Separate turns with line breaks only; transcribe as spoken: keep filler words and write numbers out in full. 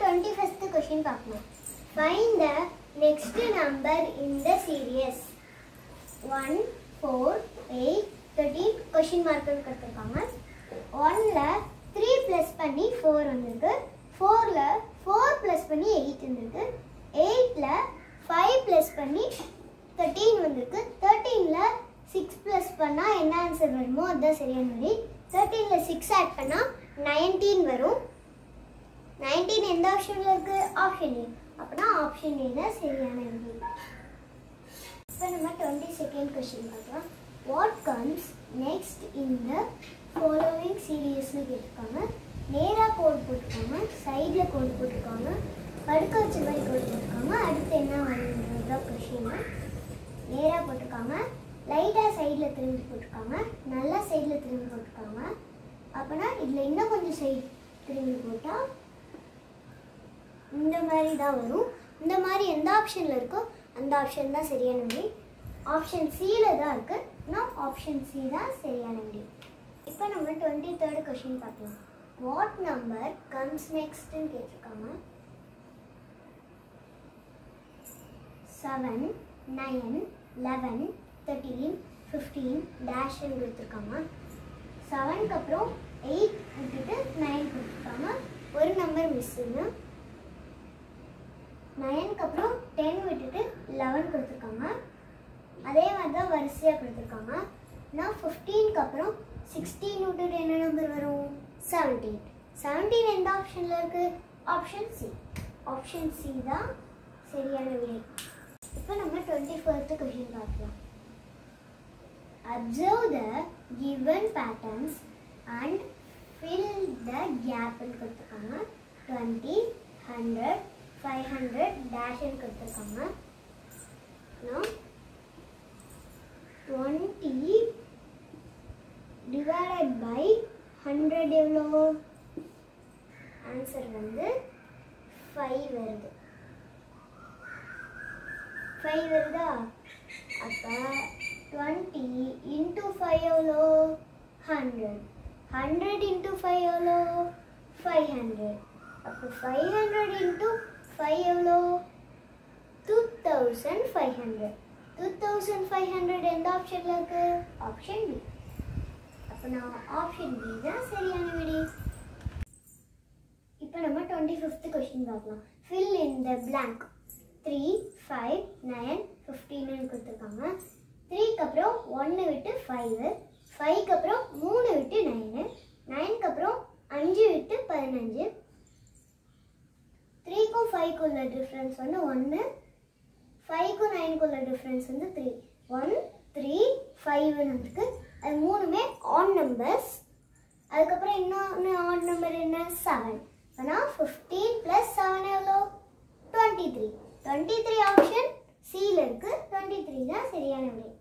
twenty-fifth question பார்க்கலாம். Find the next number in the series. one, four, eight, thirteen question mark கொடுத்திருக்காங்க. one ல three plus பண்ணி four வந்திருக்கு. four ல four plus பண்ணி eight வந்திருக்கு. eight ல five plus பண்ணி thirteen வந்திருக்கு. thirteen ல six plus பண்ணா என்ன ஆன்சர் வருமோ அதுதான் சரியான விடை. thirteen ல six ஆட் பண்ணா nineteen வரும். nineteen எந்த ஆப்ஷன்ல இருக்கு? Option A. அப்பனா ஆப்ஷன் ஏ தான் சரியான விடை. இப்போ நம்ம twenty-second क्वेश्चन பார்க்கலாம். What comes next in the following series னு கேட்டிருக்காங்க. நேரா கோட் போட்டுருக்காங்க, சைடுல கோட் போட்டுருக்காங்க, படுக்க வச்ச மாதிரி கோட் போட்டுருக்காங்க. அடுத்து என்ன வரும்ன்றத क्वेश्चन. நேரா போட்டுருக்காங்க, லைட்டா சைடுல திரும்பி போட்டுருக்காங்க, நல்லா சைடுல திரும்பி போட்டுருக்காங்க. அப்பனா இதுல இன்னும் கொஞ்சம் சைடு திரும்பி போட்டா இந்த மாதிரி தான் வரும். இந்த மாதிரி எந்த ஆப்ஷன்ல இருக்கோ அந்த ஆப்ஷன் தான் சரியான விடை. ஆப்ஷன் சில தான் இருக்கு. நான் ஆப்ஷன் சி தான் சரியான விடை. இப்போ நம்ம twenty-third क्वेश्चन பார்க்கலாம். வாட் நம்பர் கம்ஸ் நெக்ஸ்ட் னு கேட்டிருக்காங்க. seven, nine, eleven, thirteen, fifteen dash னு கொடுத்திருக்காங்க. seven க்கு அப்புறம் eight விட்டுட்டு nine கொடுத்திருக்காங்க. ஒரு நம்பர் மிஸ்ஸுங்க. nine க்கு அப்புறம் ten விட்டுட்டு eleven கொடுத்திருக்காங்க. அதே மாதிரி தான் வரிசையா கொடுத்திருக்காங்க. நான் fifteen க்கு அப்புறம் sixteen விட்டுட்டு என்ன நம்பர் வரும்? seventeen. seventeen எந்த ஆப்ஷன்ல இருக்கு? Option C. ஆப்ஷன் சி தான் சரியான விடை. இப்போ நம்ம twenty-fourth क्वेश्चन பார்க்கலாம். Observe the given patterns and fill the gap னு கொடுத்திருக்காங்க. twenty, one hundred, five hundred dash னு கொடுத்திருக்காங்க. now twenty divided by one hundred எவ்வளோ? ஆன்சர் வந்து five வருது. five வருதா? அப்ப twenty into five எவ்வளோ? one hundred. one hundred into five எவ்வளோ? five hundred. அப்ப five hundred into five எவ்வளோ? two thousand five hundred. two thousand five hundred எந்த ஆப்ஷன்ல இருக்கு? Option B. அப்ப நான் ஆப்ஷன் பி தான் சரியான விடை. இப்போ நம்ம twenty-fifth क्वेश्चन பார்க்கலாம். fill in the blank. three, five, nine, fifteen னு கொடுத்திருக்காங்க. three க்கு அப்புறம் one விட்டு five, five க்கு அப்புறம் மூணு விட்டு nine, nine க்கு அப்புறம் அஞ்சு விட்டு பதினஞ்சு. three க்கும் five க்கும் உள்ள டிஃபரன்ஸ் வந்து one, five க்கும் nine க்கும் உள்ள டிஃபரன்ஸ் வந்து three. one, three, five னு இருக்கு. அது மூணுமே ஆட் நம்பர்ஸ். அதுக்கு அப்புறம் இன்னொரு ஆட் நம்பர் என்ன? seven. அப்பனா fifteen plus seven எவ்வளோ? twenty-three. twenty-three ஆப்ஷன் சி ல இருக்கு. twenty-three தான் சரியான விடை.